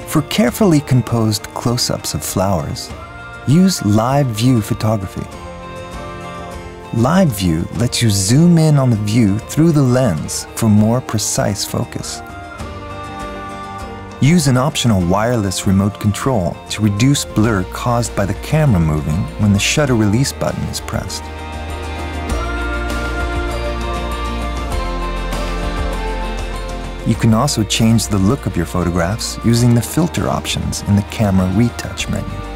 For carefully composed close-ups of flowers, use live view photography. Live view lets you zoom in on the view through the lens for more precise focus. Use an optional wireless remote control to reduce blur caused by the camera moving when the shutter release button is pressed. You can also change the look of your photographs using the filter options in the camera retouch menu.